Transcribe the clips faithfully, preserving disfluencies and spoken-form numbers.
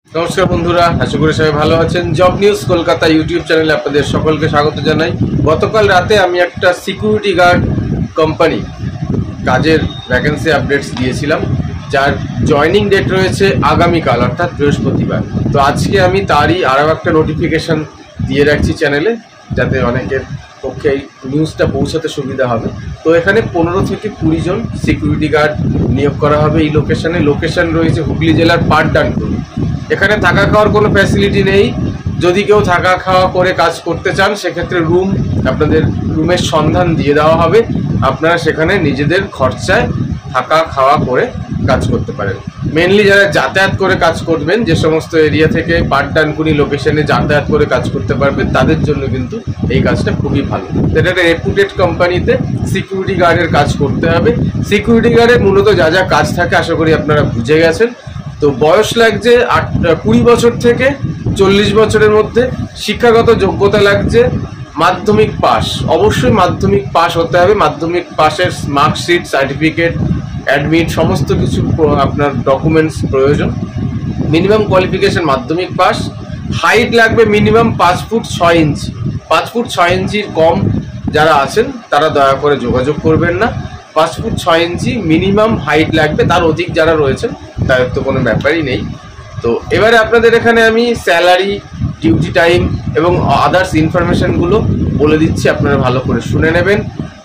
নমস্কার বন্ধুরা, আশা করি সবাই ভালো আছেন। জব নিউজ কলকাতা ইউটিউব চ্যানেলে আপনাদের সকলকে স্বাগত জানাই। গতকাল রাতে আমি একটা সিকিউরিটি গার্ড কোম্পানি কাজের ভ্যাকেন্সি আপডেটস দিয়েছিলাম, যার জয়নিং ডেট রয়েছে আগামীকাল অর্থাৎ বৃহস্পতিবার। তো আজকে আমি তারই আরও একটা নোটিফিকেশান দিয়ে রাখছি চ্যানেলে, যাতে অনেকের পক্ষে এই নিউজটা পৌঁছাতে সুবিধা হবে। তো এখানে পনেরো থেকে কুড়ি জন সিকিউরিটি গার্ড নিয়োগ করা হবে এই লোকেশানে। লোকেশান রয়েছে হুগলি জেলার পাটডানপুর। এখানে থাকা খাওয়ার কোনো ফ্যাসিলিটি নেই। যদি কেউ থাকা খাওয়া করে কাজ করতে চান সেক্ষেত্রে রুম আপনাদের রুমের সন্ধান দিয়ে দেওয়া হবে। আপনারা সেখানে নিজেদের খরচায় থাকা খাওয়া করে কাজ করতে পারেন। মেনলি যারা যাতায়াত করে কাজ করবেন, যে সমস্ত এরিয়া থেকে পাটডানকুনি লোকেশনে যাতায়াত করে কাজ করতে পারবেন, তাদের জন্য কিন্তু এই কাজটা খুবই ভালো। এটা একটা রেপুটেড কোম্পানিতে সিকিউরিটি গার্ডের কাজ করতে হবে। সিকিউরিটি গার্ডের মূলত যা যা কাজ থাকে আশা করি আপনারা বুঝে গেছেন। তো বয়স লাগছে আট কুড়ি বছর থেকে চল্লিশ বছরের মধ্যে। শিক্ষাগত যোগ্যতা লাগছে মাধ্যমিক পাস, অবশ্যই মাধ্যমিক পাস হতে হবে। মাধ্যমিক পাসের মার্কশিট, সার্টিফিকেট, অ্যাডমিট সমস্ত কিছু আপনার ডকুমেন্টস প্রয়োজন। মিনিমাম কোয়ালিফিকেশন মাধ্যমিক পাস। হাইট লাগবে মিনিমাম পাঁচ ফুট ছয় ইঞ্চি। পাঁচ ফুট ছয় ইঞ্চির কম যারা আছেন তারা দয়া করে যোগাযোগ করবেন না। পাঁচ ফুট ছয় ইঞ্চি মিনিমাম হাইট লাগবে, তার অধিক যারা রয়েছেন তাদের তো কোনো ব্যাপারই নেই। তো এবারে আপনাদের এখানে আমি স্যালারি, ডিউটি টাইম এবং আদার্স ইনফরমেশানগুলো বলে দিচ্ছি, আপনারা ভালো করে শুনে নেবেন।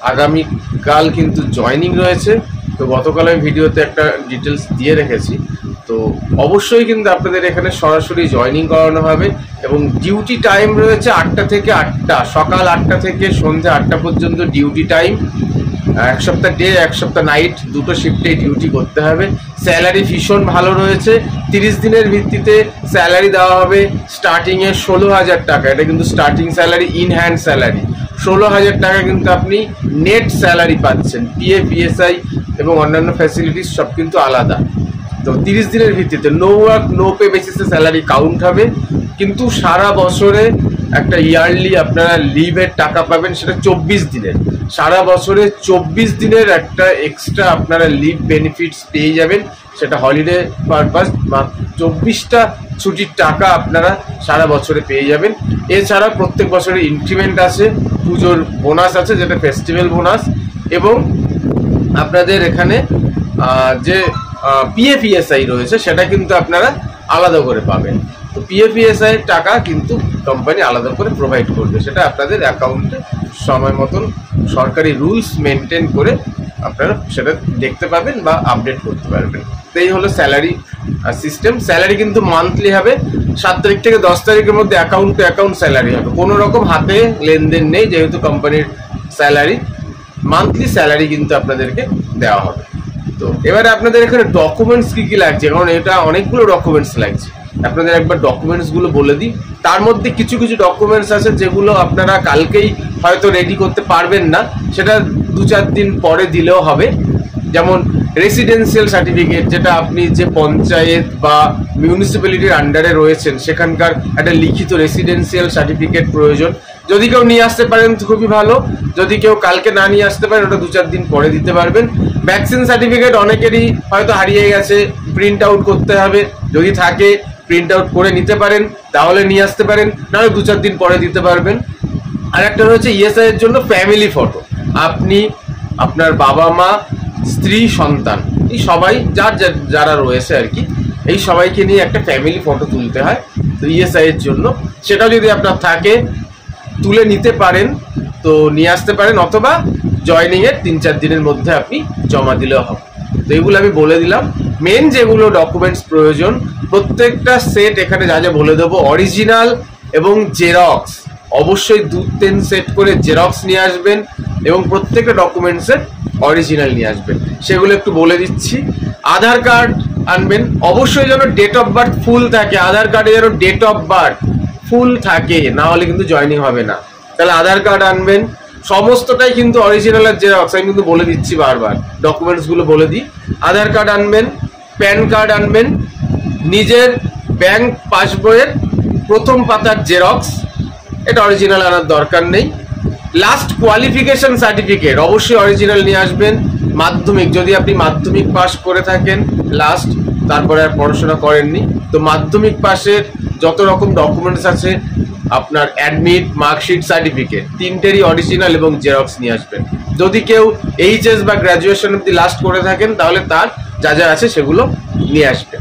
আগামীকাল কিন্তু জয়নিং রয়েছে। তো গতকাল আমি ভিডিওতে একটা ডিটেলস দিয়ে রেখেছি। তো অবশ্যই কিন্তু আপনাদের এখানে সরাসরি জয়নিং করানো হবে এবং ডিউটি টাইম রয়েছে আটটা থেকে আটটা, সকাল আটটা থেকে সন্ধ্যে আটটা পর্যন্ত ডিউটি টাইম। এক সপ্তাহ ডে, এক সপ্তাহ নাইট, দুটো শিফটে ডিউটি করতে হবে। স্যালারি ভীষণ ভালো রয়েছে। তিরিশ দিনের ভিত্তিতে স্যালারি দেওয়া হবে স্টার্টিংয়ে ষোলো হাজার টাকা। এটা কিন্তু starting salary, in hand salary ষোলো হাজার টাকা কিন্তু আপনি নেট স্যালারি পাচ্ছেন। পিএফ, পিএসআই এবং অন্যান্য ফ্যাসিলিটিস সব কিন্তু আলাদা। তো তিরিশ দিনের ভিত্তিতে নো ওয়ার্ক নো পে বেসিসে স্যালারি কাউন্ট হবে। কিন্তু সারা বছরে একটা ইয়ারলি আপনারা লিভের টাকা পাবেন, সেটা চব্বিশ দিনের। সারা বছরে চব্বিশ দিনের একটা এক্সট্রা আপনারা লিভ বেনিফিটস পেয়ে যাবেন, সেটা হলিডে পারপাস বা চব্বিশটা ছুটির টাকা আপনারা সারা বছরে পেয়ে যাবেন। এছাড়া প্রত্যেক বছরে ইনক্রিমেন্ট আছে, পুজোর বোনাস আছে যেটা ফেস্টিভ্যাল বোনাস, এবং আপনাদের এখানে যে পিএফইএসআই রয়েছে সেটা কিন্তু আপনারা আলাদা করে পাবেন। তো পিএফইএসআই এর টাকা কিন্তু কোম্পানি আলাদা করে প্রোভাইড করবে, সেটা আপনাদের অ্যাকাউন্টে সময় মতন সরকারি রুলস মেনটেন করে আপনারা সেটা দেখতে পাবেন বা আপডেট করতে পারবেন। তো এই হলো স্যালারি সিস্টেম। স্যালারি কিন্তু মান্থলি হবে। সাত তারিখ থেকে দশ তারিখের মধ্যে অ্যাকাউন্ট টু অ্যাকাউন্ট স্যালারি হবে। কোনো রকম হাতে লেনদেন নেই, যেহেতু কোম্পানির স্যালারি। মান্থলি স্যালারি কিন্তু আপনাদেরকে দেওয়া হবে। তো এবারে আপনাদের এখানে ডকুমেন্টস কী কী লাগছে, কারণ এটা অনেকগুলো ডকুমেন্টস লাগছে। আপনাদের একবার ডকুমেন্টসগুলো বলে দিই। তার মধ্যে কিছু কিছু ডকুমেন্টস আছে যেগুলো আপনারা কালকেই হয়তো রেডি করতে পারবেন না, সেটা দু চার দিন পরে দিলেও হবে। যেমন রেসিডেন্সিয়াল সার্টিফিকেট, যেটা আপনি যে পঞ্চায়েত বা মিউনিসিপ্যালিটির আন্ডারে রয়েছেন সেখানকার একটা লিখিত রেসিডেন্সিয়াল সার্টিফিকেট প্রয়োজন। যদি কেউ নিয়ে আসতে পারেন তো খুবই ভালো, যদি কেউ কালকে না নিয়ে আসতে পারেন ওটা দু চার দিন পরে দিতে পারবেন। ভ্যাকসিন সার্টিফিকেট অনেকেরই হয়তো হারিয়ে গেছে, প্রিন্ট আউট করতে হবে। যদি থাকে প্রিন্ট আউট করে নিতে পারেন, তাহলে নিয়ে আসতে পারেন, নাহলে দু চার দিন পরে দিতে পারবেন। আর একটা রয়েছে ইএসআই এর জন্য ফ্যামিলি ফটো। আপনি, আপনার বাবা মা, স্ত্রী, সন্তান, এই সবাই যার যারা রয়েছে আর কি, এই সবাইকে নিয়ে একটা ফ্যামিলি ফটো তুলতে হয়। তো ইএসআই এর জন্য সেটাও যদি আপনার থাকে তুলে নিতে পারেন, তো নিয়ে আসতে পারেন, অথবা জয়নিংয়ের তিন চার দিনের মধ্যে আপনি জমা দিলেও হবে। তো এগুলো আমি বলে দিলাম। মেন যেগুলো ডকুমেন্টস প্রয়োজন প্রত্যেকটা সেট এখানে যা যা বলে দেবো, অরিজিনাল এবং জেরক্স, অবশ্যই দু তিন সেট করে জেরক্স নিয়ে আসবেন এবং প্রত্যেকটা ডকুমেন্টসের অরিজিনাল নিয়ে আসবেন। সেগুলো একটু বলে দিচ্ছি। আধার কার্ড আনবেন, অবশ্যই যেন ডেট অফ বার্থ ফুল থাকে। আধার কার্ডে যেন ডেট অফ বার্থ ফুল থাকে, না হলে কিন্তু জয়নিং হবে না। তাহলে আধার কার্ড আনবেন, সমস্তটাই কিন্তু অরিজিনাল আর জেরক্স, আমি কিন্তু বলে দিচ্ছি বারবার, ডকুমেন্টসগুলো বলে দিই। আধার কার্ড আনবেন, প্যান কার্ড আনবেন, নিজের ব্যাংক পাসবইয়ের প্রথম পাতার জেরক্স, এটা অরিজিনাল আনার দরকার নেই। লাস্ট কোয়ালিফিকেশন সার্টিফিকেট অবশ্যই অরিজিনাল নিয়ে আসবেন। মাধ্যমিক, যদি আপনি মাধ্যমিক পাস করে থাকেন লাস্ট, তারপরে আর পড়াশোনা করেননি। তো মাধ্যমিক পাশের যত রকম ডকুমেন্টস আছে, আপনার অ্যাডমিট, মার্কশিট, সার্টিফিকেট তিনটেরই অরিজিনাল এবং জেরক্স নিয়ে আসবেন। যদি কেউ এইচএস বা গ্র্যাজুয়েশন অব্দি লাস্ট করে থাকেন তাহলে তার যা যা আছে সেগুলো নিয়ে আসবেন।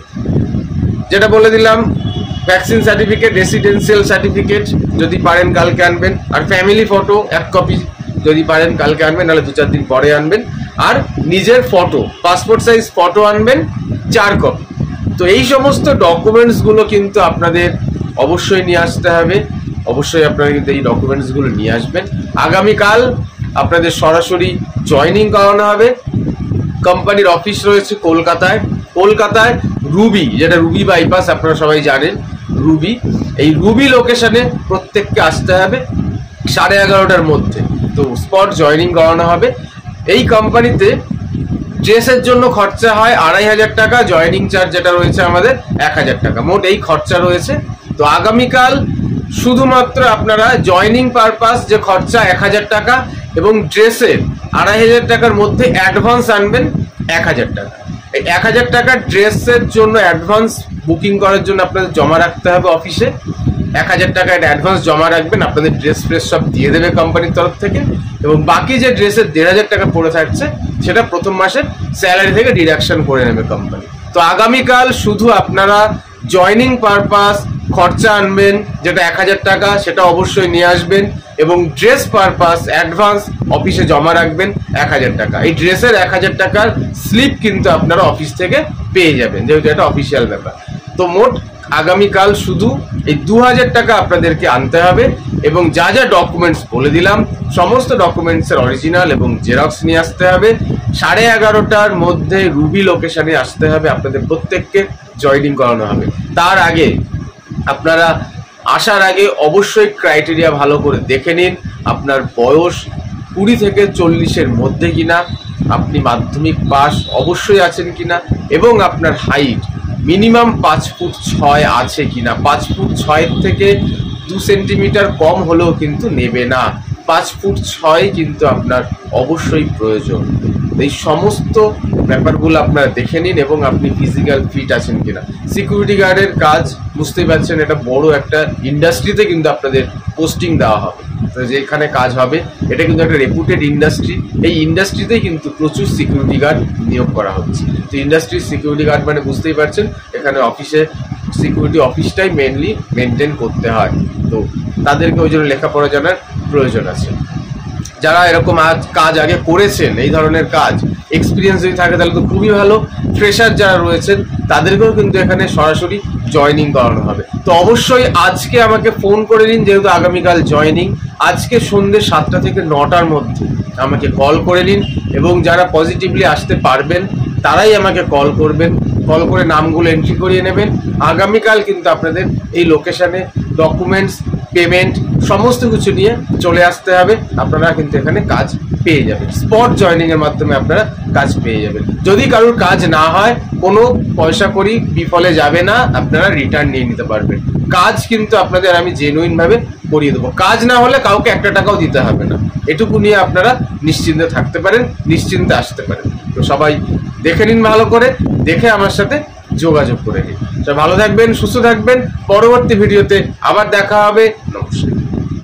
যেটা বলে দিলাম, ভ্যাকসিন সার্টিফিকেট, রেসিডেন্সিয়াল সার্টিফিকেট যদি পারেন কালকে আনবেন, আর ফ্যামিলি ফটো এক কপি যদি পারেন কালকে আনবেন, নাহলে দু চার দিন পরে আনবেন। আর নিজের ফটো, পাসপোর্ট সাইজ ফটো আনবেন চার কপি। তো এই সমস্ত ডকুমেন্টসগুলো কিন্তু আপনাদের অবশ্যই নিয়ে আসতে হবে। অবশ্যই আপনারা কিন্তু এই ডকুমেন্টসগুলো নিয়ে আসবেন। আগামীকাল আপনাদের সরাসরি জয়েনিং করানো হবে। কোম্পানির অফিস রয়েছে কলকাতায়। কলকাতায় রুবি, যেটা রুবি বাইপাস আপনারা সবাই জানেন, রুবি, এই রুবি লোকেশনে প্রত্যেককে আসতে হবে সাড়ে এগারোটার মধ্যে। তো স্পট জয়েনিং করানো হবে। এই কোম্পানিতে ড্রেসের জন্য খরচা হয় আড়াই হাজার টাকা, জয়েনিং চার্জ যেটা রয়েছে আমাদের এক হাজার টাকা, মোট এই খরচা রয়েছে। তো আগামীকাল শুধুমাত্র আপনারা জয়েনিং পারপাস যে খরচা এক হাজার টাকা এবং ড্রেসের আড়াই হাজার টাকার মধ্যে অ্যাডভান্স আনবেন এক হাজার টাকা। এই এক হাজার টাকার ড্রেসের জন্য অ্যাডভান্স বুকিং করার জন্য আপনাদের জমা রাখতে হবে অফিসে। এক হাজার টাকা একটা অ্যাডভান্স জমা রাখবেন, আপনাদের ড্রেস ফ্রেস সব দিয়ে দেবে কোম্পানির তরফ থেকে। এবং বাকি যে ড্রেসের দেড় হাজার টাকা পড়ে থাকছে সেটা প্রথম মাসের স্যালারি থেকে ডিডাকশন করে নেবে কোম্পানি। তো আগামীকাল শুধু আপনারা জয়েনিং পারপাস খরচা আনবেন যেটা এক হাজার টাকা, সেটা অবশ্যই নিয়ে আসবেন। এবং ড্রেস পারপাস অ্যাডভান্স অফিসে জমা রাখবেন এক হাজার টাকা। এই ড্রেসের এক হাজার টাকার স্লিপ কিন্তু আপনারা অফিস থেকে পেয়ে যাবেন, যেহেতু এটা অফিসিয়াল ব্যাপার। তো মোট আগামীকাল শুধু এই দু হাজার টাকা আপনাদেরকে আনতে হবে। এবং যা যা ডকুমেন্টস বলে দিলাম সমস্ত ডকুমেন্টসের অরিজিনাল এবং জেরক্স নিয়ে আসতে হবে। সাড়ে এগারোটার মধ্যে রুবি লোকেশনে আসতে হবে, আপনাদের প্রত্যেককে জয়েনিং করানো হবে। তার আগে আপনারা আসার আগে অবশ্যই ক্রাইটেরিয়া ভালো করে দেখে নিন, আপনার বয়স কুড়ি থেকে চল্লিশের মধ্যে কিনা, আপনি মাধ্যমিক পাস অবশ্যই আছেন কিনা, এবং আপনার হাইট মিনিমাম পাঁচ ফুট ছয় আছে কিনা। পাঁচ ফুট ছয়ের থেকে দু সেন্টিমিটার কম হলেও কিন্তু নেবে না, পাঁচ ফুট ছয় কিন্তু আপনার অবশ্যই প্রয়োজন। এই সমস্ত ব্যাপারগুলো আপনারা দেখে নিন এবং আপনি ফিজিক্যাল ফিট আছেন কিনা। সিকিউরিটি গার্ডের কাজ বুঝতেই পারছেন, এটা বড় একটা ইন্ডাস্ট্রিতে কিন্তু আপনাদের পোস্টিং দেওয়া হবে। তো যেখানে কাজ হবে এটা কিন্তু একটা রেপুটেড ইন্ডাস্ট্রি। এই ইন্ডাস্ট্রিতেই কিন্তু প্রচুর সিকিউরিটি গার্ড নিয়োগ করা হচ্ছে। তো ইন্ডাস্ট্রির সিকিউরিটি গার্ড মানে বুঝতেই পারছেন, এখানে অফিসে সিকিউরিটি অফিসটাই মেনলি মেনটেন করতে হয়। তো তাদেরকে ওই জন্য লেখাপড়া জানার প্রয়োজন আছে। যারা এরকম আজ কাজ আগে করেছেন, এই ধরনের কাজ এক্সপিরিয়েন্স যদি থাকে তাহলে তো খুবই ভালো। ফ্রেশার যারা রয়েছেন তাদেরকেও কিন্তু এখানে সরাসরি জয়েনিং করানো হবে। তো অবশ্যই আজকে আমাকে ফোন করে নিন, যেহেতু আগামীকাল জয়েনিং। আজকে সন্ধ্যে সাতটা থেকে নটার মধ্যে আমাকে কল করে নিন এবং যারা পজিটিভলি আসতে পারবেন তারাই আমাকে কল করবেন। কল করে নামগুলো এন্ট্রি করিয়ে নেবেন। আগামীকাল কিন্তু আপনাদের এই লোকেশনে ডকুমেন্টস, পেমেন্ট সমস্ত কিছু নিয়ে চলে আসতে হবে। আপনারা কিন্তু এখানে কাজ পেয়ে যাবেন, স্পট জয়েনিং এর মাধ্যমে আপনারা কাজ পেয়ে যাবেন। যদি কারোর কাজ না হয়, কোনো পয়সা করি বিফলে যাবে না, আপনারা রিটার্ন নিয়ে নিতে পারবেন। কাজ কিন্তু আপনাদের আমি জেনুইন ভাবে করিয়ে দেবো। কাজ না হলে কাউকে একটা টাকাও দিতে হবে না, এটুকু নিয়ে আপনারা নিশ্চিন্তে থাকতে পারেন, নিশ্চিন্তে আসতে পারেন। তো সবাই দেখে নিন, ভালো করে দেখে আমার সাথে যোগাযোগ করে নিন। সবাই ভালো থাকবেন, সুস্থ থাকবেন। পরবর্তী ভিডিওতে আবার দেখা হবে। নমস্কার।